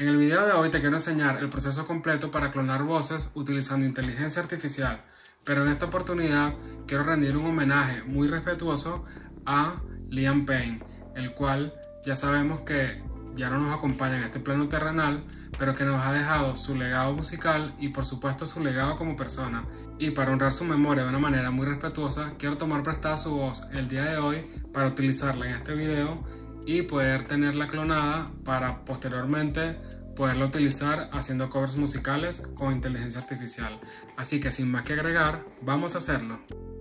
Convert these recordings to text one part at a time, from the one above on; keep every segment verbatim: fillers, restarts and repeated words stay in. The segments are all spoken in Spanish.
En el video de hoy te quiero enseñar el proceso completo para clonar voces utilizando inteligencia artificial, pero en esta oportunidad quiero rendir un homenaje muy respetuoso a Liam Payne, el cual ya sabemos que ya no nos acompaña en este plano terrenal, pero que nos ha dejado su legado musical y por supuesto su legado como persona. Y para honrar su memoria de una manera muy respetuosa, quiero tomar prestada su voz el día de hoy para utilizarla en este video y poder tenerla clonada para posteriormente poderla utilizar haciendo covers musicales con inteligencia artificial. Así que sin más que agregar, vamos a hacerlo.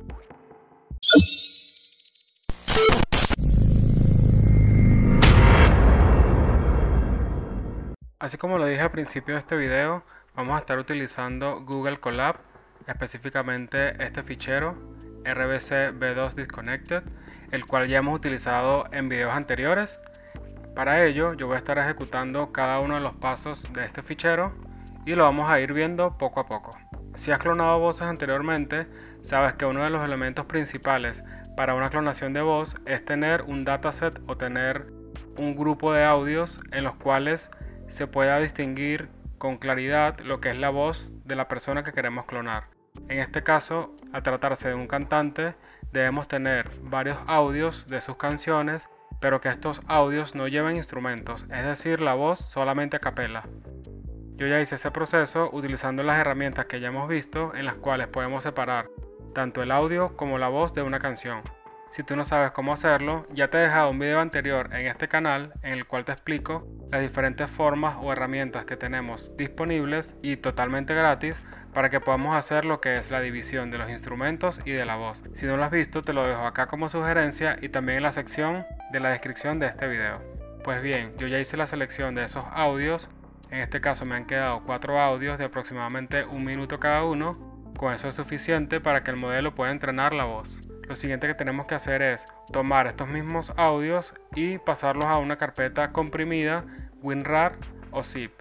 Así como lo dije al principio de este video, vamos a estar utilizando Google Colab, específicamente este fichero R B C B dos Disconnected, el cual ya hemos utilizado en videos anteriores. Para ello yo voy a estar ejecutando cada uno de los pasos de este fichero y lo vamos a ir viendo poco a poco. Si has clonado voces anteriormente, sabes que uno de los elementos principales para una clonación de voz es tener un dataset o tener un grupo de audios en los cuales se pueda distinguir con claridad lo que es la voz de la persona que queremos clonar. En este caso, al tratarse de un cantante, debemos tener varios audios de sus canciones, pero que estos audios no lleven instrumentos, es decir, la voz solamente a capela. Yo ya hice ese proceso utilizando las herramientas que ya hemos visto, en las cuales podemos separar tanto el audio como la voz de una canción. Si tú no sabes cómo hacerlo, ya te he dejado un video anterior en este canal en el cual te explico las diferentes formas o herramientas que tenemos disponibles y totalmente gratis para que podamos hacer lo que es la división de los instrumentos y de la voz. Si no lo has visto, te lo dejo acá como sugerencia y también en la sección de la descripción de este video. Pues bien, yo ya hice la selección de esos audios. En este caso me han quedado cuatro audios de aproximadamente un minuto cada uno. Con eso es suficiente para que el modelo pueda entrenar la voz. Lo siguiente que tenemos que hacer es tomar estos mismos audios y pasarlos a una carpeta comprimida WinRAR o zip,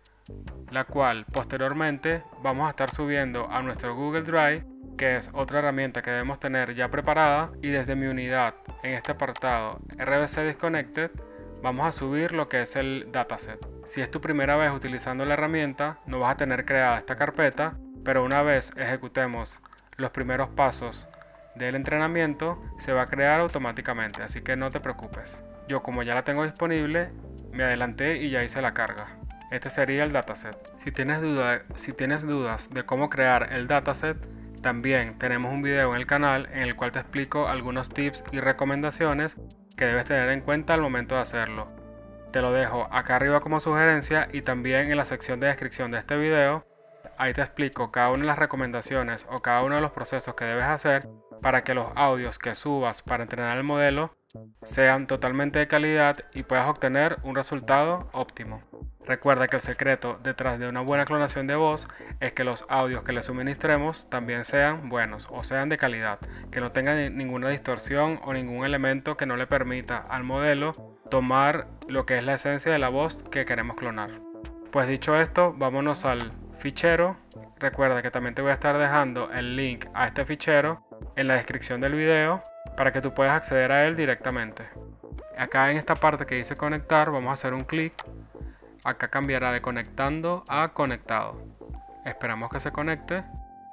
la cual posteriormente vamos a estar subiendo a nuestro Google Drive, que es otra herramienta que debemos tener ya preparada, y desde mi unidad en este apartado R B C Disconnected vamos a subir lo que es el dataset. Si es tu primera vez utilizando la herramienta, no vas a tener creada esta carpeta, pero una vez ejecutemos los primeros pasos del entrenamiento se va a crear automáticamente, así que no te preocupes. Yo, como ya la tengo disponible, me adelanté y ya hice la carga. Este sería el dataset. Si tienes duda, si tienes dudas de cómo crear el dataset, también tenemos un video en el canal en el cual te explico algunos tips y recomendaciones que debes tener en cuenta al momento de hacerlo. Te lo dejo acá arriba como sugerencia y también en la sección de descripción de este video. Ahí te explico cada una de las recomendaciones o cada uno de los procesos que debes hacer para que los audios que subas para entrenar el modelo sean totalmente de calidad y puedas obtener un resultado óptimo. Recuerda que el secreto detrás de una buena clonación de voz es que los audios que le suministremos también sean buenos o sean de calidad, que no tengan ninguna distorsión o ningún elemento que no le permita al modelo tomar lo que es la esencia de la voz que queremos clonar. Pues dicho esto, vámonos al fichero. Recuerda que también te voy a estar dejando el link a este fichero en la descripción del video para que tú puedas acceder a él directamente. Acá en esta parte que dice conectar vamos a hacer un clic. Acá cambiará de conectando a conectado. Esperamos que se conecte.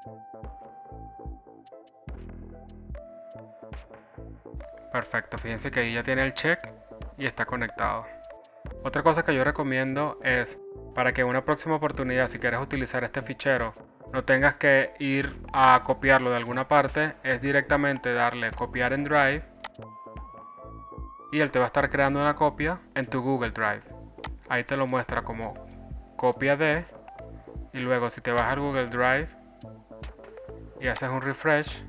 Perfecto, fíjense que ahí ya tiene el check y está conectado. Otra cosa que yo recomiendo es, para que en una próxima oportunidad, si quieres utilizar este fichero, no tengas que ir a copiarlo de alguna parte, es directamente darle copiar en Drive y él te va a estar creando una copia en tu Google Drive. Ahí te lo muestra como copia de, y luego si te vas al Google Drive y haces un refresh,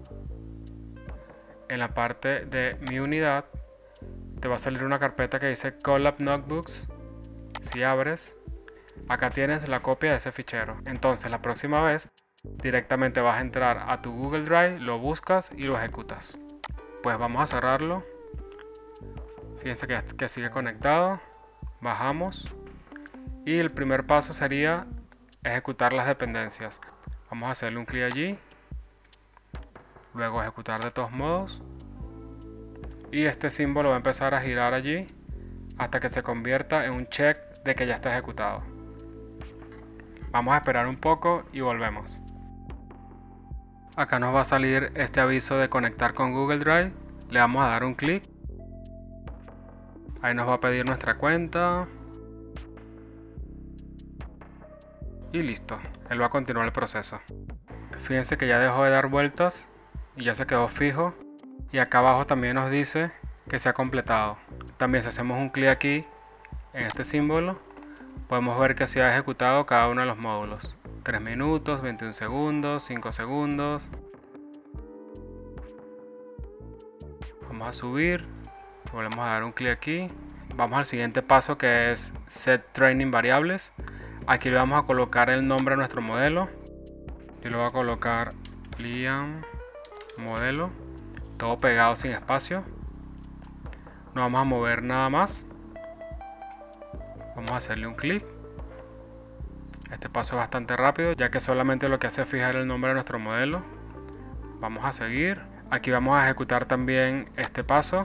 en la parte de mi unidad te va a salir una carpeta que dice Colab Notebooks. Si abres, acá tienes la copia de ese fichero. Entonces la próxima vez directamente vas a entrar a tu Google Drive, lo buscas y lo ejecutas. Pues vamos a cerrarlo. Fíjense que, que sigue conectado. Bajamos y el primer paso sería ejecutar las dependencias. Vamos a hacerle un clic allí, luego ejecutar de todos modos y este símbolo va a empezar a girar allí hasta que se convierta en un check de que ya está ejecutado. Vamos a esperar un poco y volvemos. Acá nos va a salir este aviso de conectar con Google Drive. Le vamos a dar un clic. Ahí nos va a pedir nuestra cuenta. Y listo, él va a continuar el proceso. Fíjense que ya dejó de dar vueltas y ya se quedó fijo. Y acá abajo también nos dice que se ha completado. También si hacemos un clic aquí en este símbolo, podemos ver que se ha ejecutado cada uno de los módulos. tres minutos, veintiún segundos, cinco segundos. Vamos a subir, volvemos a dar un clic aquí. Vamos al siguiente paso, que es Set Training Variables. Aquí le vamos a colocar el nombre a nuestro modelo. Yo le voy a colocar Liam modelo, todo pegado sin espacio. No vamos a mover nada más. Vamos a hacerle un clic. Este paso es bastante rápido, ya que solamente lo que hace es fijar el nombre de nuestro modelo. Vamos a seguir. Aquí vamos a ejecutar también este paso.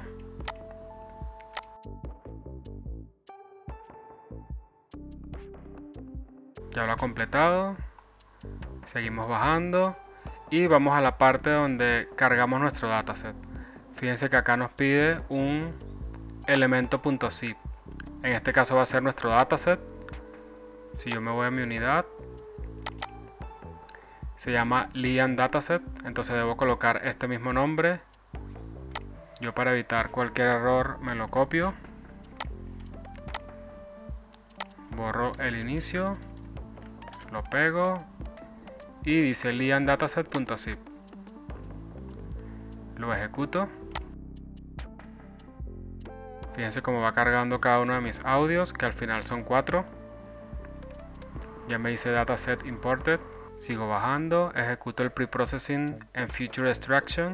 Ya lo ha completado. Seguimos bajando y vamos a la parte donde cargamos nuestro dataset. Fíjense que acá nos pide un elemento.zip. En este caso va a ser nuestro dataset. Si yo me voy a mi unidad, se llama Liam Dataset, entonces debo colocar este mismo nombre. Yo, para evitar cualquier error, me lo copio, borro el inicio, lo pego y dice liam dataset.zip. Lo ejecuto. Fíjense cómo va cargando cada uno de mis audios, que al final son cuatro. Ya me dice dataset imported. Sigo bajando, ejecuto el preprocessing en future extraction.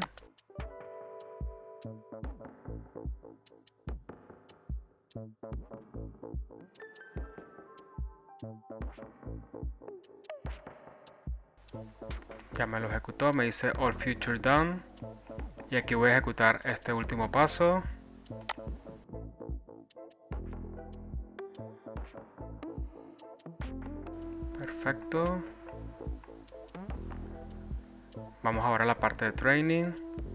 Ya me lo ejecutó, me dice all future done. Y aquí voy a ejecutar este último paso. Perfecto. Vamos ahora a la parte de training.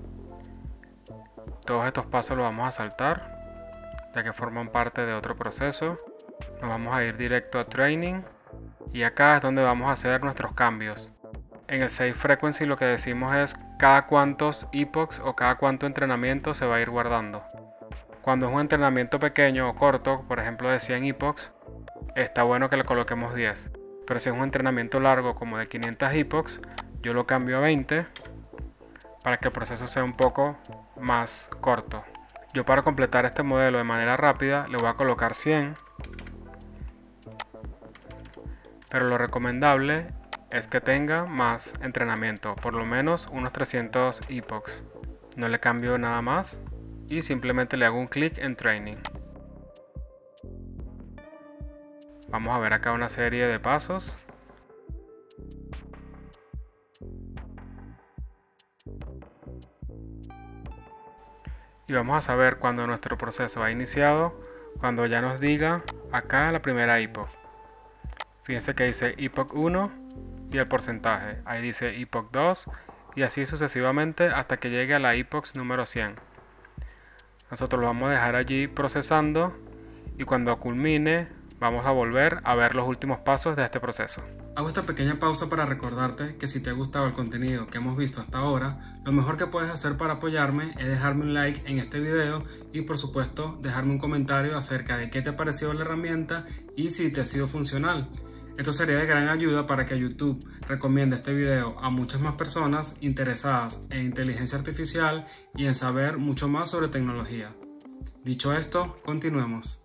Todos estos pasos los vamos a saltar, ya que forman parte de otro proceso. Nos vamos a ir directo a training. Y acá es donde vamos a hacer nuestros cambios. En el save frequency lo que decimos es cada cuántos epochs o cada cuánto entrenamiento se va a ir guardando. Cuando es un entrenamiento pequeño o corto, por ejemplo de cien epochs, está bueno que le coloquemos diez. Pero si es un entrenamiento largo como de quinientas epochs, yo lo cambio a veinte para que el proceso sea un poco más corto. Yo, para completar este modelo de manera rápida, le voy a colocar cien. Pero lo recomendable es que tenga más entrenamiento, por lo menos unos trescientos epochs. No le cambio nada más y simplemente le hago un clic en training. Vamos a ver acá una serie de pasos. Y vamos a saber cuando nuestro proceso ha iniciado, cuando ya nos diga acá la primera epoch. Fíjense que dice epoch uno y el porcentaje. Ahí dice epoch dos y así sucesivamente hasta que llegue a la epoch número cien. Nosotros lo vamos a dejar allí procesando y cuando culmine vamos a volver a ver los últimos pasos de este proceso. Hago esta pequeña pausa para recordarte que si te ha gustado el contenido que hemos visto hasta ahora, lo mejor que puedes hacer para apoyarme es dejarme un like en este video y, por supuesto, dejarme un comentario acerca de qué te ha parecido la herramienta y si te ha sido funcional. Esto sería de gran ayuda para que YouTube recomiende este video a muchas más personas interesadas en inteligencia artificial y en saber mucho más sobre tecnología. Dicho esto, continuemos.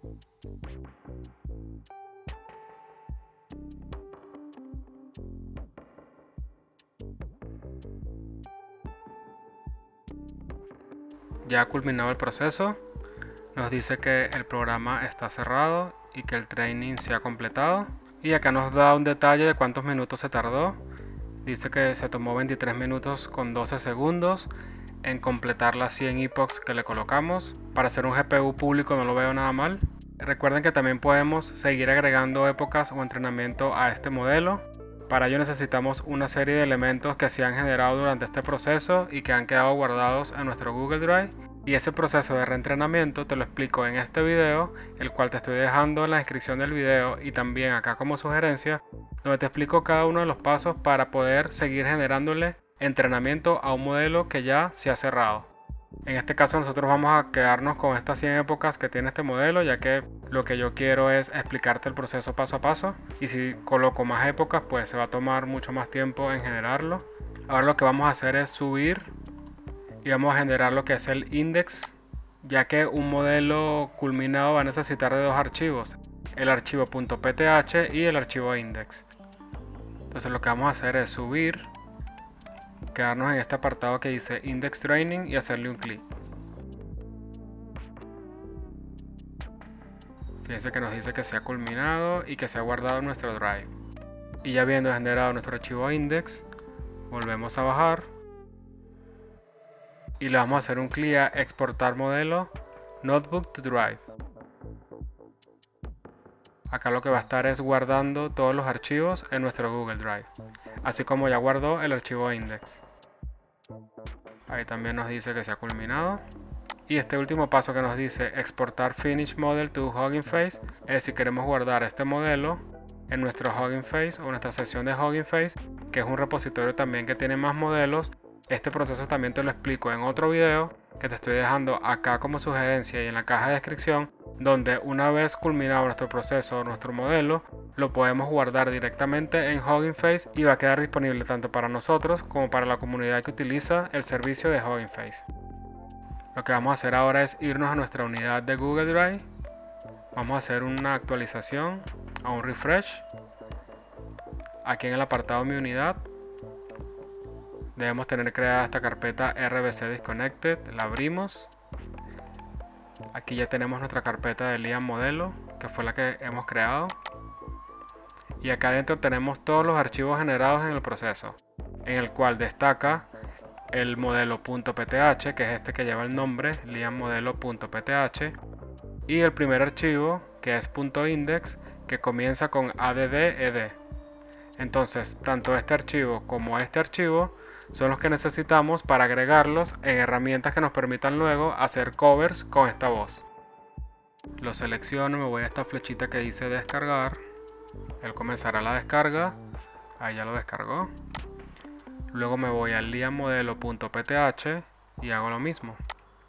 Ya ha culminado el proceso, nos dice que el programa está cerrado y que el training se ha completado. Y acá nos da un detalle de cuántos minutos se tardó. Dice que se tomó veintitrés minutos con doce segundos en completar las cien epochs que le colocamos. Para hacer un G P U público no lo veo nada mal. Recuerden que también podemos seguir agregando épocas o entrenamiento a este modelo. Para ello necesitamos una serie de elementos que se han generado durante este proceso y que han quedado guardados en nuestro Google Drive. Y ese proceso de reentrenamiento te lo explico en este video, el cual te estoy dejando en la descripción del video y también acá como sugerencia, donde te explico cada uno de los pasos para poder seguir generándole entrenamiento a un modelo que ya se ha cerrado. En este caso nosotros vamos a quedarnos con estas cien épocas que tiene este modelo, ya que lo que yo quiero es explicarte el proceso paso a paso, y si coloco más épocas pues se va a tomar mucho más tiempo en generarlo. Ahora lo que vamos a hacer es subir y vamos a generar lo que es el index, ya que un modelo culminado va a necesitar de dos archivos, el archivo .pth y el archivo index. Entonces lo que vamos a hacer es subir, quedarnos en este apartado que dice Index Training y hacerle un clic. Fíjense que nos dice que se ha culminado y que se ha guardado en nuestro Drive. Y ya habiendo generado nuestro archivo index, volvemos a bajar y le vamos a hacer un clic a exportar modelo Notebook to Drive. Acá lo que va a estar es guardando todos los archivos en nuestro Google Drive, así como ya guardó el archivo index. Ahí también nos dice que se ha culminado. Y este último paso que nos dice exportar Finish Model to Hugging Face es si queremos guardar este modelo en nuestro Hugging Face o nuestra sección de Hugging Face, que es un repositorio también que tiene más modelos. Este proceso también te lo explico en otro video que te estoy dejando acá como sugerencia y en la caja de descripción, donde una vez culminado nuestro proceso, nuestro modelo, lo podemos guardar directamente en Hugging Face y va a quedar disponible tanto para nosotros como para la comunidad que utiliza el servicio de Hugging Face. Lo que vamos a hacer ahora es irnos a nuestra unidad de Google Drive. Vamos a hacer una actualización, a un refresh. Aquí en el apartado Mi Unidad debemos tener creada esta carpeta R B C Disconnected. La abrimos. Aquí ya tenemos nuestra carpeta de Liam Modelo, que fue la que hemos creado. Y acá adentro tenemos todos los archivos generados en el proceso, en el cual destaca el modelo .pth, que es este que lleva el nombre Liam Modelo.pth, y el primer archivo, que es .index, que comienza con add.ed. Entonces, tanto este archivo como este archivo son los que necesitamos para agregarlos en herramientas que nos permitan luego hacer covers con esta voz. Lo selecciono, me voy a esta flechita que dice descargar. Él comenzará la descarga. Ahí ya lo descargó. Luego me voy al liam modelo.pth y hago lo mismo.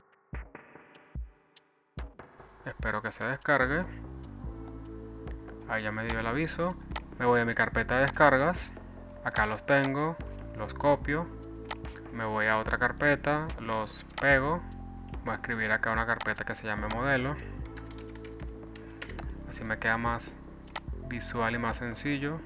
Espero que se descargue. Ahí ya me dio el aviso. Me voy a mi carpeta de descargas. Acá los tengo. Los copio. Me voy a otra carpeta. Los pego. Voy a escribir acá una carpeta que se llame modelo. Así me queda más visual y más sencillo.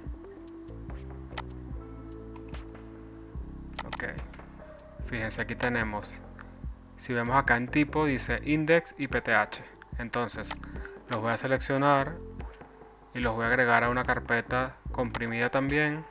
Ok, fíjense, aquí tenemos, si vemos acá en tipo dice index y pth. Entonces los voy a seleccionar y los voy a agregar a una carpeta comprimida también.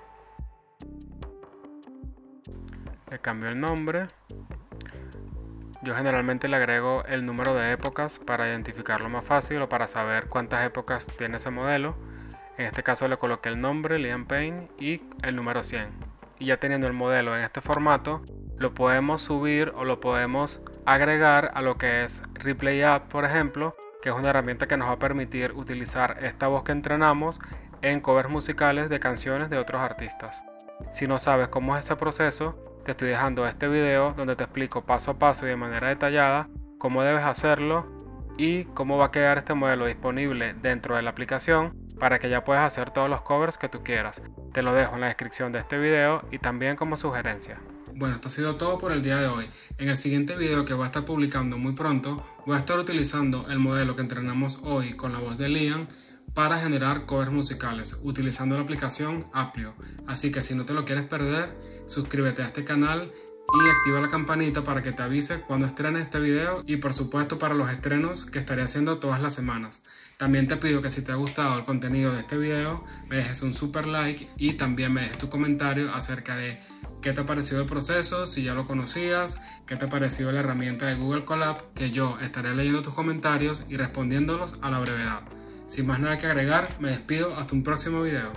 Le cambio el nombre. Yo generalmente le agrego el número de épocas para identificarlo más fácil o para saber cuántas épocas tiene ese modelo. En este caso le coloqué el nombre Liam Payne y el número cien. Y ya teniendo el modelo en este formato, lo podemos subir o lo podemos agregar a lo que es Replay App, por ejemplo, que es una herramienta que nos va a permitir utilizar esta voz que entrenamos en covers musicales de canciones de otros artistas. Si no sabes cómo es ese proceso, te estoy dejando este video donde te explico paso a paso y de manera detallada cómo debes hacerlo y cómo va a quedar este modelo disponible dentro de la aplicación para que ya puedas hacer todos los covers que tú quieras. Te lo dejo en la descripción de este video y también como sugerencia. Bueno, esto ha sido todo por el día de hoy. En el siguiente video que voy a estar publicando muy pronto, voy a estar utilizando el modelo que entrenamos hoy con la voz de Liam para generar covers musicales utilizando la aplicación Applio. Así que si no te lo quieres perder, suscríbete a este canal y activa la campanita para que te avise cuando estrene este video y por supuesto para los estrenos que estaré haciendo todas las semanas. También te pido que si te ha gustado el contenido de este video me dejes un super like y también me dejes tu comentario acerca de qué te ha parecido el proceso, si ya lo conocías, qué te ha parecido la herramienta de Google Colab, que yo estaré leyendo tus comentarios y respondiéndolos a la brevedad. Sin más nada que agregar, me despido hasta un próximo video.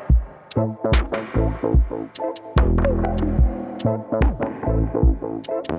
Thank you.